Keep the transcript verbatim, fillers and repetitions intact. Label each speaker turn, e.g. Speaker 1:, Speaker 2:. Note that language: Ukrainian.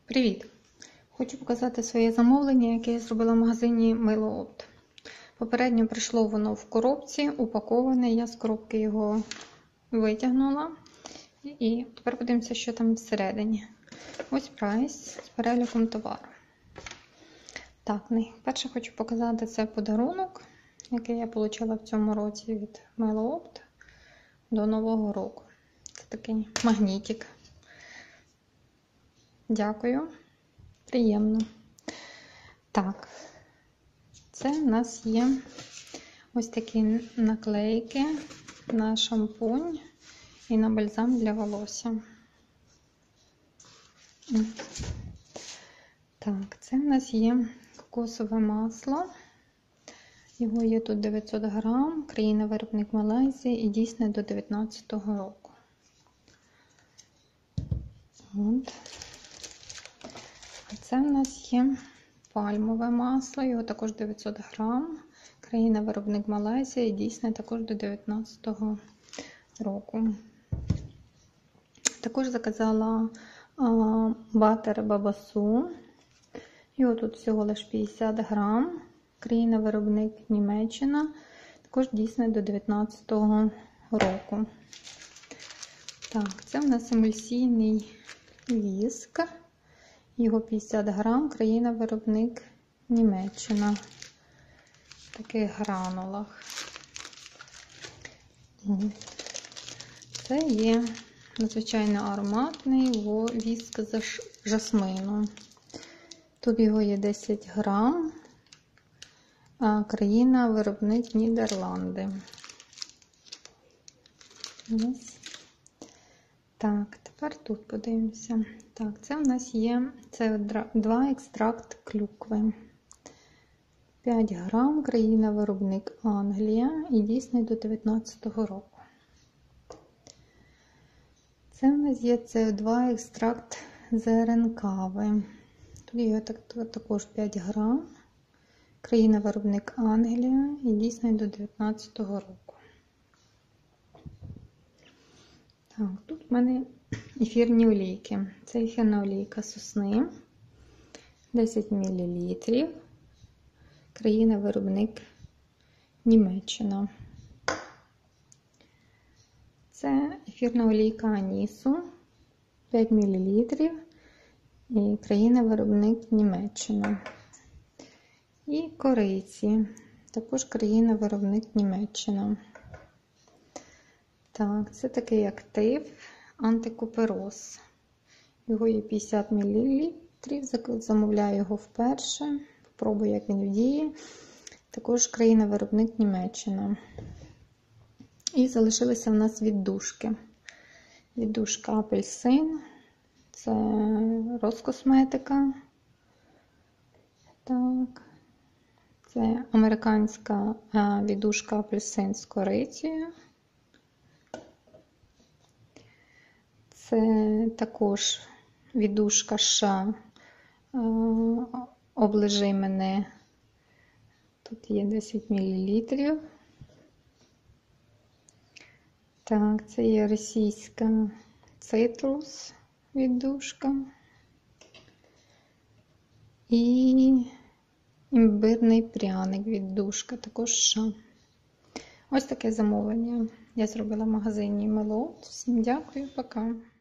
Speaker 1: Привіт! Хочу показати своє замовлення, яке я зробила в магазині Milo Opt. Попередньо прийшло воно в коробці, упаковане, я з коробки його витягнула. І тепер подивимося, що там всередині. Ось прайс з переліком товару. Так, перше хочу показати це подарунок, який я отримала в цьому році від Milo Opt до Нового року. Це такий магнітик. Дякую. Приємно. Так, це в нас є ось такі наклейки на шампунь і на бальзам для волосся. Так, це в нас є кокосове масло. Його є тут дев'ятсот грам, країна-виробник Малайзії і дійсне до дев'ятнадцятого року. От. А це в нас є пальмове масло, його також дев'ятсот грам, країна-виробник Малайзія і дійсне також до дев'ятнадцятого року. Також заказала а, батер бабасу, його тут всього лише п'ятдесят грам, країна-виробник Німеччина, також дійсне до дев'ятнадцятого року. Так, це в нас емульсійний віск. Його п'ятдесят грам, країна-виробник Німеччина. В таких гранулах. Це є надзвичайно ароматний віск з жасмину. Тут його є десять грам, а країна-виробник Нідерланди. Ось. Так, тепер тут подивимося. Так, це в нас є це два екстракт клюкви. п'ять грам, країна-виробник Англія і дійсний до дев'ятнадцятого року. Це в нас є це два екстракт зерен кави. Тут є також п'ять грам, країна-виробник Англія і дійсний до дев'ятнадцятого року. Так, тут в мене ефірні олійки. Це ефірна олійка сосни, десять мілілітрів, країна-виробник Німеччина. Це ефірна олійка анісу, п'ять мілілітрів, і країна-виробник Німеччина. І кориці, також країна-виробник Німеччина. Так, це такий актив антикупероз. Його є п'ятдесят мілілітрів, замовляю його вперше, спробую, як він діє. Також країна-виробник Німеччина. І залишилися в нас віддушки. Віддушка апельсин, це Роскосметика. Так, це американська віддушка апельсин з корицею. Це також віддушка США «Оближи мене». Тут є десять мілілітрів. Так, це є російська цитрус віддушка. І імбирний пряник віддушка, також США. Ось таке замовлення я зробила в магазині Milo Opt. Всім дякую, пока.